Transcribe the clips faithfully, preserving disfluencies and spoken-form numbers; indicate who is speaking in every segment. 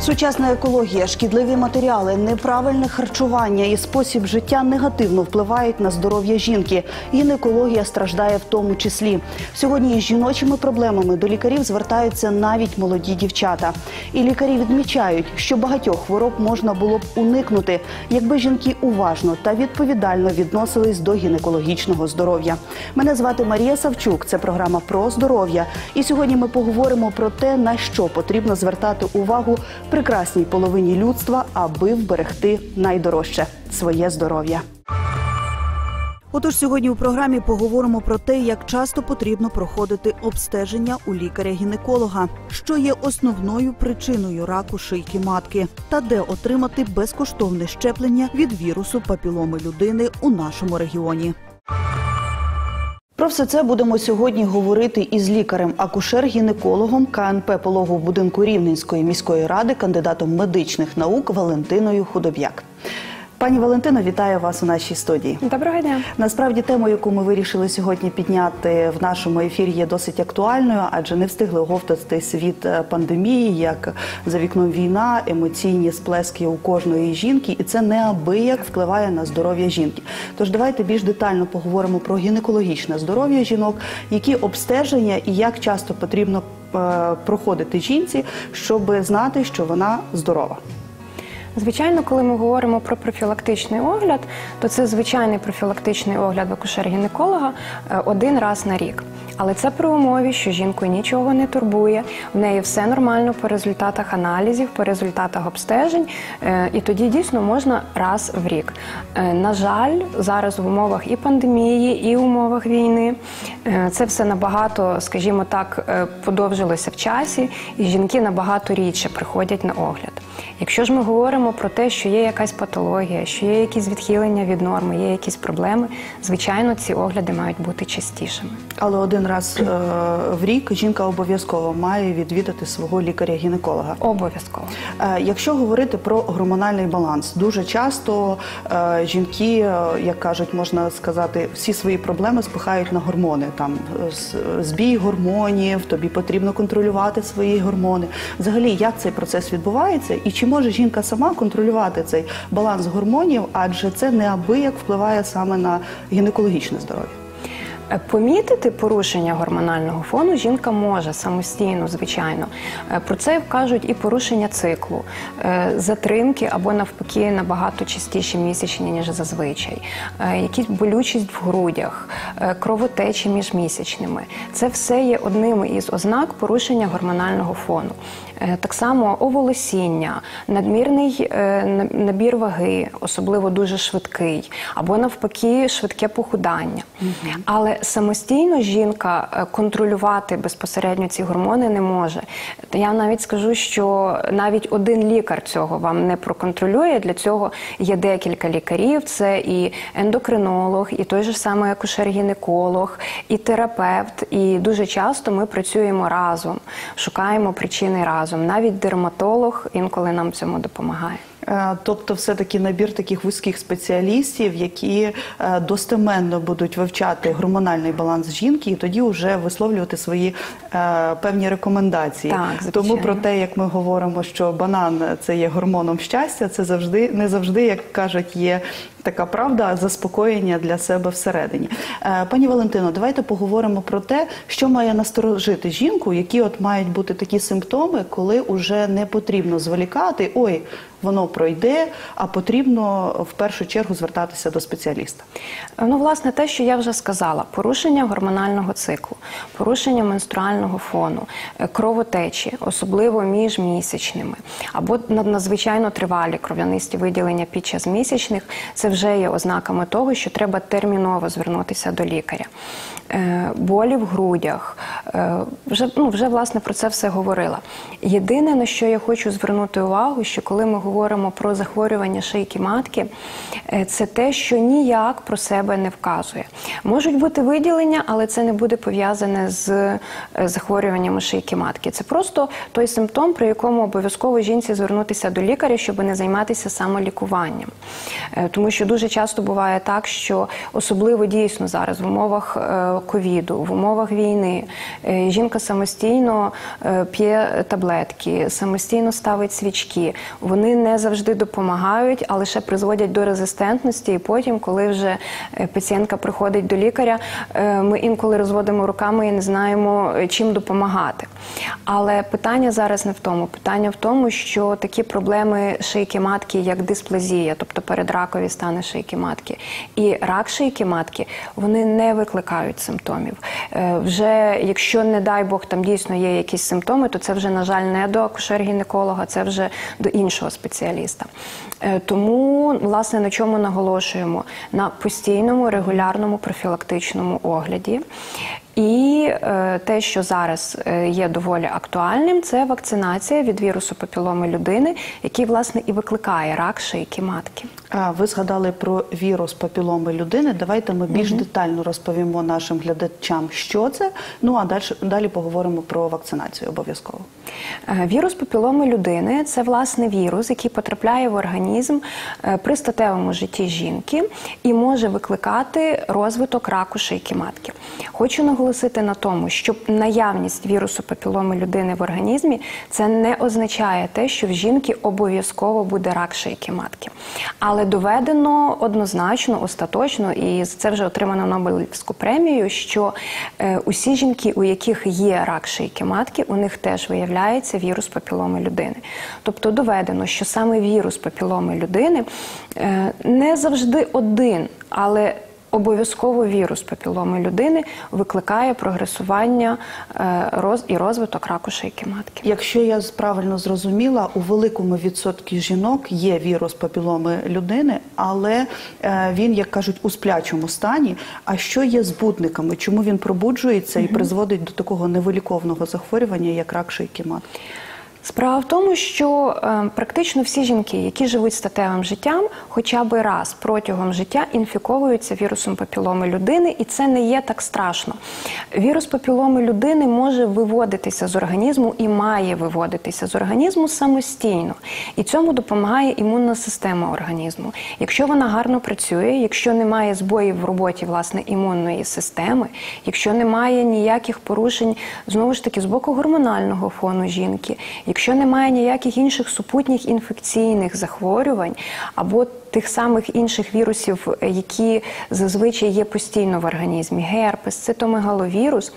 Speaker 1: Сучасна екологія, шкідливі матеріали, неправильне харчування і спосіб життя негативно впливають на здоров'я жінки. Гінекологія страждає в тому числі. Сьогодні із жіночими проблемами до лікарів звертаються навіть молоді дівчата. І лікарі відмічають, що багатьох хвороб можна було б уникнути, якби жінки уважно та відповідально відносились до гінекологічного здоров'я. Мене звати Марія Савчук, це програма про здоров'я. І сьогодні ми поговоримо про те, на що потрібно звертати увагу прекрасній половині людства, аби вберегти найдорожче – своє здоров'я. Отож, сьогодні у програмі поговоримо про те, як часто потрібно проходити обстеження у лікаря-гінеколога, що є основною причиною раку шийки матки, та де отримати безкоштовне щеплення від вірусу папіломи людини у нашому регіоні. Про все це будемо сьогодні говорити із лікарем-акушер-гінекологом ка ен пе пологового будинку Рівненської міської ради, кандидатом медичних наук Валентиною Худоб'як. Пані Валентино, вітаю вас у нашій студії.
Speaker 2: Доброго дня.
Speaker 1: Насправді, тему, яку ми вирішили сьогодні підняти в нашому ефірі, є досить актуальною, адже не встигли оговтатись від пандемії, як за вікном війна, емоційні сплески у кожної жінки, і це неабияк впливає на здоров'я жінки. Тож давайте більш детально поговоримо про гінекологічне здоров'я жінок, які обстеження і як часто потрібно проходити жінці, щоб знати, що вона здорова.
Speaker 2: Звичайно, коли ми говоримо про профілактичний огляд, то це звичайний профілактичний огляд акушер-гінеколога один раз на рік. Але це при умові, що жінку нічого не турбує, в неї все нормально по результатах аналізів, по результатах обстежень, і тоді дійсно можна раз в рік. На жаль, зараз в умовах і пандемії, і в умовах війни це все набагато, скажімо так, подовжилося в часі, і жінки набагато рідше приходять на огляд. Якщо ж ми говоримо про те, що є якась патологія, що є якісь відхилення від норми, є якісь проблеми, звичайно, ці огляди мають бути частішими.
Speaker 1: Але один раз е в рік жінка обов'язково має відвідати свого лікаря-гінеколога.
Speaker 2: Обов'язково.
Speaker 1: Е якщо говорити про гормональний баланс, дуже часто е жінки, як кажуть, можна сказати, всі свої проблеми спихають на гормони. Там збій гормонів, тобі потрібно контролювати свої гормони. Взагалі, як цей процес відбувається і чи може жінка сама контролювати цей баланс гормонів, адже це неабияк впливає саме на гінекологічне здоров'я?
Speaker 2: Помітити порушення гормонального фону жінка може самостійно, звичайно. Про це кажуть і порушення циклу, затримки або навпаки набагато частіші місячні, ніж зазвичай, якісь болючість в грудях, кровотечі між місячними. Це все є одними із ознак порушення гормонального фону. Так само оволосіння, надмірний набір ваги, особливо дуже швидкий, або навпаки швидке похудання. Угу. Але самостійно жінка контролювати безпосередньо ці гормони не може. Я навіть скажу, що навіть один лікар цього вам не проконтролює. Для цього є декілька лікарів. Це і ендокринолог, і той же самий акушер-гінеколог, і терапевт. І дуже часто ми працюємо разом, шукаємо причини разом. Навіть дерматолог інколи нам в цьому допомагає.
Speaker 1: Тобто все-таки набір таких вузьких спеціалістів, які достеменно будуть вивчати гормональний баланс жінки і тоді вже висловлювати свої е, певні рекомендації.
Speaker 2: Так,
Speaker 1: тому про те, як ми говоримо, що банан – це є гормоном щастя, це завжди, не завжди, як кажуть, є така правда, заспокоєння для себе всередині. Е, пані Валентино, давайте поговоримо про те, що має насторожити жінку, які от мають бути такі симптоми, коли вже не потрібно зволікати, ой, воно пройде, а потрібно в першу чергу звертатися до спеціаліста.
Speaker 2: Ну, власне, те, що я вже сказала. Порушення гормонального циклу, порушення менструального фону, кровотечі, особливо між місячними, або надзвичайно тривалі кров'янисті виділення під час місячних, це вже є ознаками того, що треба терміново звернутися до лікаря. Болі в грудях, вже, ну, вже, власне, про це все говорила. Єдине, на що я хочу звернути увагу, що коли ми говоримо про захворювання шийки матки, це те, що ніяк про себе не вказує. Можуть бути виділення, але це не буде пов'язане з захворюваннями шийки матки. Це просто той симптом, при якому обов'язково жінці звернутися до лікаря, щоб не займатися самолікуванням. Тому що дуже часто буває так, що особливо дійсно зараз в умовах ковіду, в умовах війни, жінка самостійно п'є таблетки, самостійно ставить свічки. Вони не завжди допомагають, а лише призводять до резистентності. І потім, коли вже пацієнтка приходить до лікаря, ми інколи розводимо руками і не знаємо, чим допомагати. Але питання зараз не в тому. Питання в тому, що такі проблеми шийки матки, як дисплазія, тобто передракові стани шийки матки, і рак шийки матки, вони не викликають симптомів. Вже, якщо, не дай Бог, там дійсно є якісь симптоми, то це вже, на жаль, не до акушер-гінеколога, це вже до іншого спеціаліста. Тому, власне, на чому наголошуємо? На постійному, регулярному профілактичному огляді. І е, те, що зараз е, є доволі актуальним, це вакцинація від вірусу папіломи людини, який, власне, і викликає рак шийки матки.
Speaker 1: А ви згадали про вірус папіломи людини. Давайте ми більш угу. детально розповімо нашим глядачам, що це. Ну, а далі, далі поговоримо про вакцинацію обов'язково.
Speaker 2: Е, вірус папіломи людини – це, власне, вірус, який потрапляє в організм е, при статевому житті жінки і може викликати розвиток раку шийки матки. Хочу наголосити на тому, що наявність вірусу папіломи людини в організмі – це не означає те, що в жінки обов'язково буде рак шийки матки. Але доведено однозначно, остаточно, і за це вже отримано Нобелівську премію, що е, усі жінки, у яких є рак шийки матки, у них теж виявляється вірус папіломи людини. Тобто доведено, що саме вірус папіломи людини е, не завжди один, але обов'язково вірус папіломи людини викликає прогресування роз... і розвиток раку шийки матки.
Speaker 1: Якщо я правильно зрозуміла, у великому відсотку жінок є вірус папіломи людини, але він, як кажуть, у сплячому стані. А що є збудниками? Чому він пробуджується і призводить до такого невиліковного захворювання, як рак шийки матки?
Speaker 2: Справа в тому, що е, практично всі жінки, які живуть статевим життям, хоча б раз протягом життя інфіковуються вірусом папіломи людини, і це не є так страшно. Вірус папіломи людини може виводитися з організму і має виводитися з організму самостійно. І цьому допомагає імунна система організму. Якщо вона гарно працює, якщо немає збоїв в роботі, власне, імунної системи, якщо немає ніяких порушень, знову ж таки, з боку гормонального фону жінки, якщо немає ніяких інших супутніх інфекційних захворювань або тих самих інших вірусів, які зазвичай є постійно в організмі, герпес, цитомегаловірус,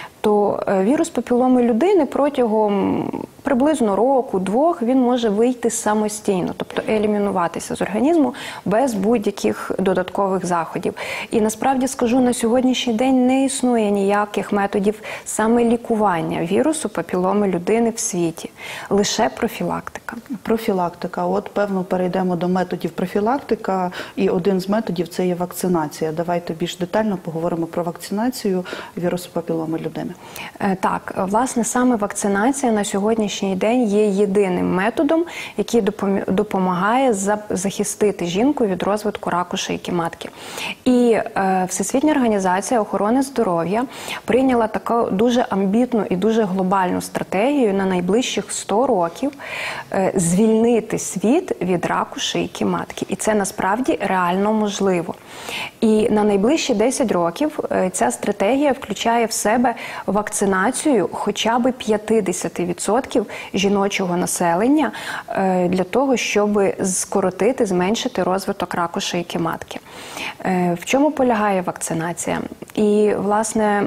Speaker 2: то вірус папіломи людини протягом приблизно року-двох він може вийти самостійно, тобто елімінуватися з організму без будь-яких додаткових заходів. І насправді скажу, на сьогоднішній день не існує ніяких методів саме лікування вірусу папіломи людини в світі, лише профілактика.
Speaker 1: Профілактика. От, певно, перейдемо до методів профілактика, і один з методів – це є вакцинація. Давайте більш детально поговоримо про вакцинацію вірусу папіломи людини.
Speaker 2: Так, власне, саме вакцинація на сьогоднішній день є єдиним методом, який допомагає захистити жінку від розвитку раку шийки матки. І е, Всесвітня організація охорони здоров'я прийняла таку дуже амбітну і дуже глобальну стратегію на найближчих сто років е, звільнити світ від раку шийки матки. І це насправді реально можливо. І на найближчі десять років е, ця стратегія включає в себе вакцинацію хоча б п'ятдесят відсотків жіночого населення для того, щоб скоротити, зменшити розвиток раку шийки матки. В чому полягає вакцинація? І, власне,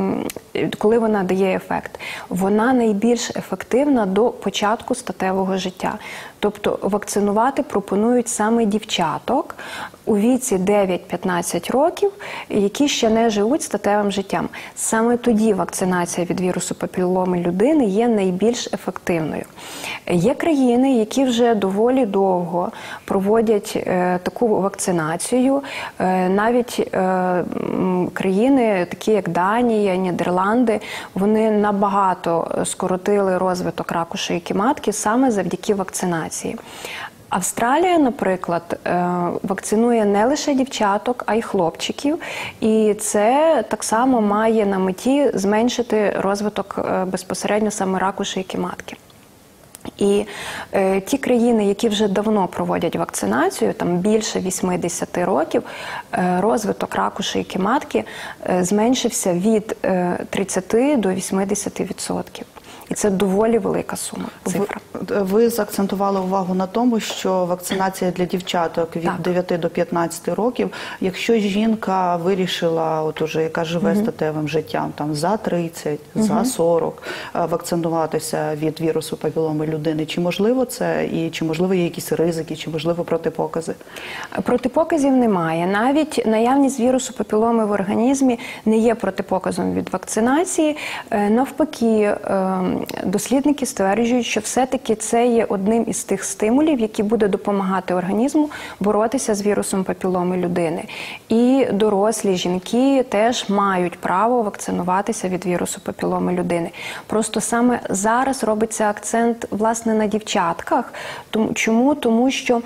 Speaker 2: коли вона дає ефект? Вона найбільш ефективна до початку статевого життя. Тобто вакцинувати пропонують саме дівчаток у віці дев'ять-п'ятнадцять років, які ще не живуть статевим життям. Саме тоді вакцинація від вірусу папіломи людини є найбільш ефективною. Є країни, які вже доволі довго проводять е, таку вакцинацію. Е, навіть е, країни, такі як Данія, Нідерланди, вони набагато скоротили розвиток раку шийки матки саме завдяки вакцинації. Австралія, наприклад, вакцинує не лише дівчаток, а й хлопчиків. І це так само має на меті зменшити розвиток безпосередньо саме раку шийки матки. І е, ті країни, які вже давно проводять вакцинацію, там більше вісімдесят років, е, розвиток раку шийки матки е, зменшився від е, тридцяти до вісімдесяти відсотків. І це доволі велика сума, цифра.
Speaker 1: Ви, ви заакцентували увагу на тому, що вакцинація для дівчаток від
Speaker 2: так.
Speaker 1: дев'яти до п'ятнадцяти років, якщо жінка вирішила, от уже, яка живе угу. статевим життям, там за тридцять, угу. за сорок, вакцинуватися від вірусу папіломи людини, чи можливо це, і чи можливо є якісь ризики, чи можливо протипокази?
Speaker 2: Протипоказів немає. Навіть наявність вірусу папіломи в організмі не є протипоказом від вакцинації. Навпаки, дослідники стверджують, що все-таки це є одним із тих стимулів, які буде допомагати організму боротися з вірусом папіломи людини. І дорослі жінки теж мають право вакцинуватися від вірусу папіломи людини. Просто саме зараз робиться акцент, власне, на дівчатках. Чому? Тому що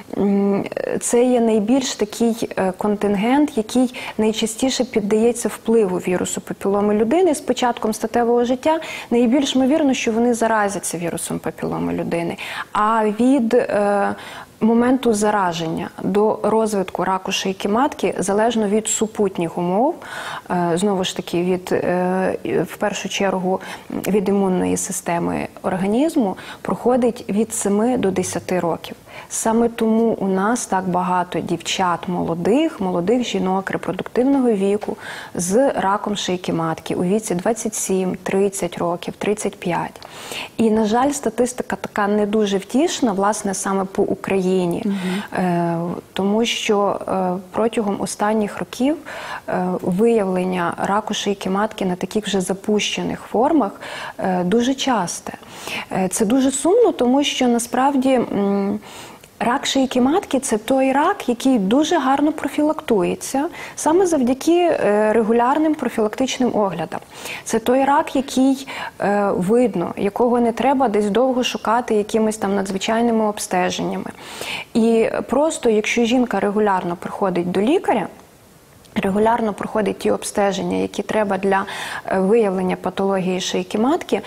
Speaker 2: це є найбільш такий контингент, який найчастіше піддається впливу вірусу папіломи людини. З початком статевого життя найбільш ймовірно, що вони заразяться вірусом папіломи людини. А від е, моменту зараження до розвитку раку шийки матки, залежно від супутніх умов, е, знову ж таки, від, е, в першу чергу від імунної системи організму, проходить від семи до десяти років. Саме тому у нас так багато дівчат молодих, молодих жінок репродуктивного віку з раком шийки матки у віці двадцять сім, тридцять років, тридцять п'ять. І, на жаль, статистика така не дуже втішна, власне, саме по Україні. Угу. Е, тому що е, протягом останніх років е, виявлення раку шийки матки на таких вже запущених формах е, дуже часте. Е, це дуже сумно, тому що, насправді, м, рак шийки матки – це той рак, який дуже гарно профілактується саме завдяки регулярним профілактичним оглядам. Це той рак, який е, видно, якого не треба десь довго шукати якимись там надзвичайними обстеженнями. І просто, якщо жінка регулярно приходить до лікаря, регулярно проходить ті обстеження, які треба для виявлення патології шийки матки,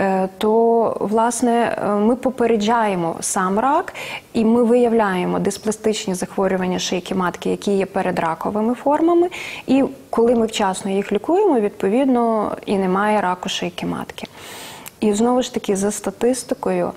Speaker 2: то, власне, ми попереджаємо сам рак і ми виявляємо диспластичні захворювання шийки матки, які є передраковими формами, і коли ми вчасно їх лікуємо, відповідно, і немає раку шийки матки. І знову ж таки, за статистикою,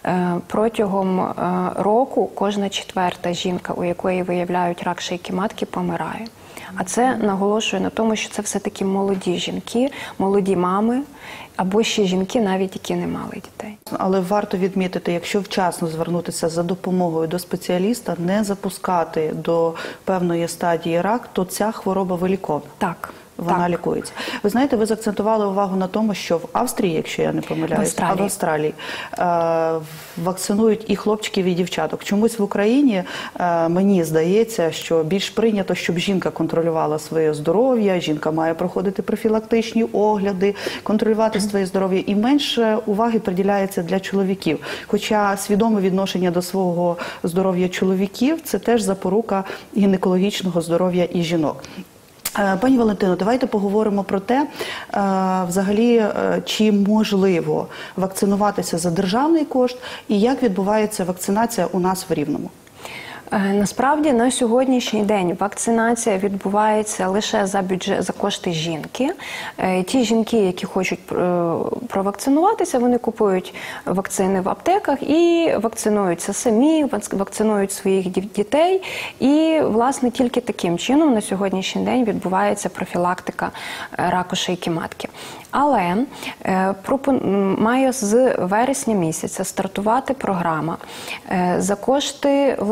Speaker 2: протягом року кожна четверта жінка, у якої виявляють рак шийки матки, помирає. А це наголошує на тому, що це все-таки молоді жінки, молоді мами, або ще жінки, навіть які не мали дітей.
Speaker 1: Але варто відмітити, якщо вчасно звернутися за допомогою до спеціаліста, не запускати до певної стадії рак, то ця хвороба виліковна.
Speaker 2: Так.
Speaker 1: Вона
Speaker 2: так.
Speaker 1: лікується. Ви знаєте, ви заакцентували увагу на тому, що в Австрії, якщо я не помиляюсь, а в Австралії е, вакцинують і хлопчиків, і дівчаток. Чомусь в Україні, е, мені здається, що більш прийнято, щоб жінка контролювала своє здоров'я, жінка має проходити профілактичні огляди, контролювати своє здоров'я, і менше уваги приділяється для чоловіків. Хоча свідоме відношення до свого здоров'я чоловіків – це теж запорука гінекологічного здоров'я і жінок. Пані Валентино, давайте поговоримо про те, взагалі, чи можливо вакцинуватися за державний кошт і як відбувається вакцинація у нас в Рівному.
Speaker 2: Насправді, на сьогоднішній день вакцинація відбувається лише за бюджет, за кошти жінки. Ті жінки, які хочуть провакцинуватися, вони купують вакцини в аптеках і вакцинуються самі, вакцинують своїх дітей. І, власне, тільки таким чином на сьогоднішній день відбувається профілактика раку шийки матки. Але е, має з вересня місяця стартувати програма е, за кошти, власне, громадських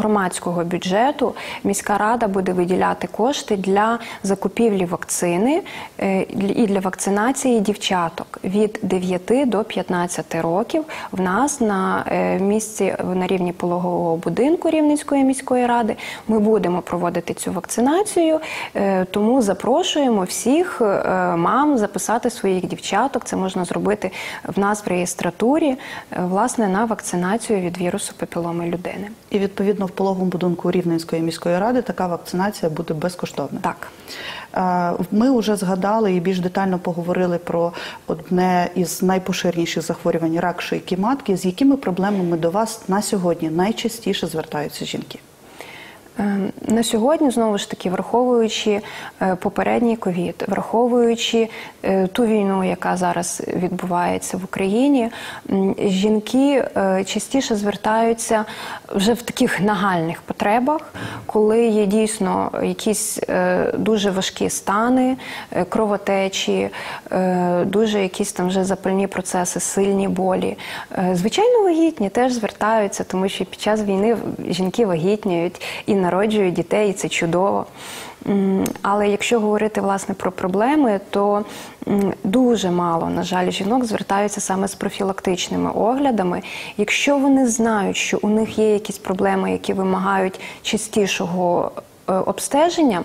Speaker 2: громадського бюджету міська рада буде виділяти кошти для закупівлі вакцини е, і для вакцинації дівчаток від дев'яти до п'ятнадцяти років. В нас на е, місці на рівні пологового будинку Рівненської міської ради ми будемо проводити цю вакцинацію, е, тому запрошуємо всіх е, мам записати своїх дівчаток. Це можна зробити в нас в реєстратурі, е, власне, на вакцинацію від вірусу папіломи людини.
Speaker 1: І відповідно в пологовому будинку Рівненської міської ради така вакцинація буде безкоштовна.
Speaker 2: Так.
Speaker 1: Ми вже згадали і більш детально поговорили про одне із найпоширеніших захворювань – рак шийки матки. З якими проблемами до вас на сьогодні найчастіше звертаються жінки?
Speaker 2: На сьогодні, знову ж таки, враховуючи попередній ковід, враховуючи ту війну, яка зараз відбувається в Україні, жінки частіше звертаються вже в таких нагальних потребах, коли є дійсно якісь дуже важкі стани, кровотечі, дуже якісь там вже запальні процеси, сильні болі. Звичайно, вагітні теж звертаються, тому що під час війни жінки вагітніють і народжують дітей, і це чудово. Але якщо говорити, власне, про проблеми, то дуже мало, на жаль, жінок звертаються саме з профілактичними оглядами. Якщо вони знають, що у них є якісь проблеми, які вимагають частішого обстеження,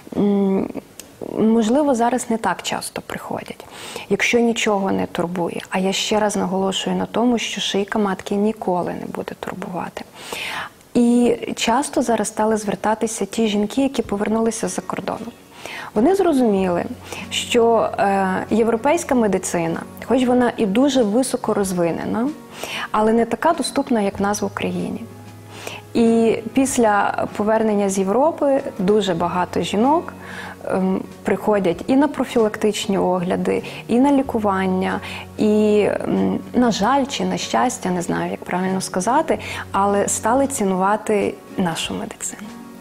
Speaker 2: можливо, зараз не так часто приходять, якщо нічого не турбує. А я ще раз наголошую на тому, що шийка матки ніколи не буде турбувати. І часто зараз стали звертатися ті жінки, які повернулися з-за кордону. Вони зрозуміли, що е, європейська медицина, хоч вона і дуже високо розвинена, але не така доступна, як в нас в Україні. І після повернення з Європи дуже багато жінок ем, приходять і на профілактичні огляди, і на лікування, і, ем, на жаль, чи на щастя, не знаю, як правильно сказати, але стали цінувати нашу медицину.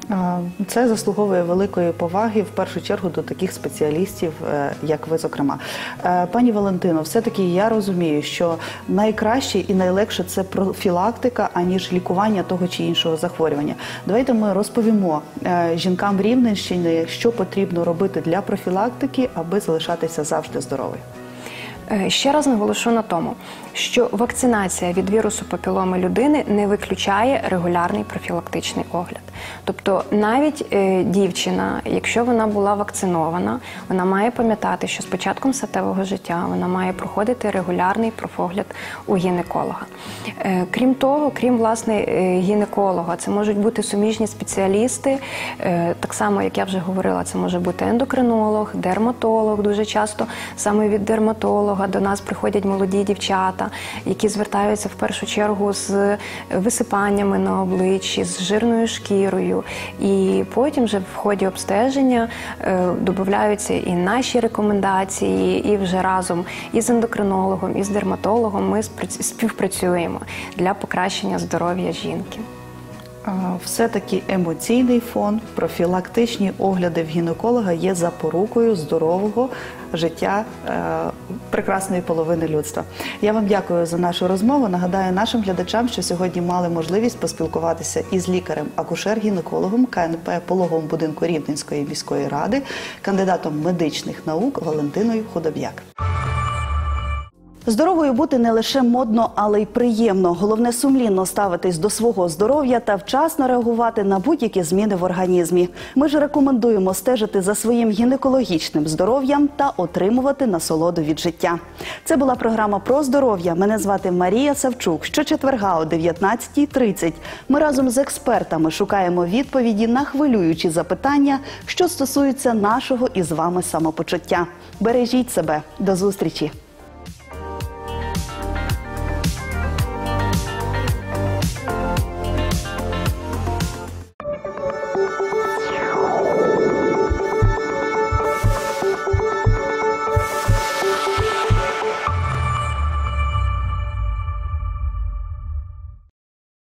Speaker 1: Це заслуговує великої поваги, в першу чергу, до таких спеціалістів, як ви, зокрема. Пані Валентино, все-таки я розумію, що найкраще і найлегше – це профілактика, аніж лікування того чи іншого захворювання. Давайте ми розповімо жінкам Рівненщини, що потрібно робити для профілактики, аби залишатися завжди здоровою.
Speaker 2: Ще раз наголошу на тому, що вакцинація від вірусу папіломи людини не виключає регулярний профілактичний огляд. Тобто навіть е, дівчина, якщо вона була вакцинована, вона має пам'ятати, що з початком статевого життя вона має проходити регулярний профогляд у гінеколога. Е, крім того, крім, власне, е, гінеколога, це можуть бути суміжні спеціалісти, е, так само, як я вже говорила, це може бути ендокринолог, дерматолог. Дуже часто саме від дерматолога до нас приходять молоді дівчата, які звертаються в першу чергу з висипаннями на обличчі, з жирною шкірою. І потім вже в ході обстеження е, додаються і наші рекомендації, і вже разом із ендокринологом, і з дерматологом ми співпрацюємо для покращення здоров'я жінки.
Speaker 1: Все-таки емоційний фон, профілактичні огляди в гінеколога є запорукою здорового життя е, прекрасної половини людства. Я вам дякую за нашу розмову. Нагадаю нашим глядачам, що сьогодні мали можливість поспілкуватися із лікарем-акушер-гінекологом ка ен пе пологового будинку Рівненської міської ради, кандидатом медичних наук Валентиною Худоб'як. Здоровою бути не лише модно, але й приємно. Головне – сумлінно ставитись до свого здоров'я та вчасно реагувати на будь-які зміни в організмі. Ми ж рекомендуємо стежити за своїм гінекологічним здоров'ям та отримувати насолоду від життя. Це була програма про здоров'я. Мене звати Марія Савчук. Щочетверга о дев'ятнадцятій тридцять ми разом з експертами шукаємо відповіді на хвилюючі запитання, що стосуються нашого із вами самопочуття. Бережіть себе. До зустрічі!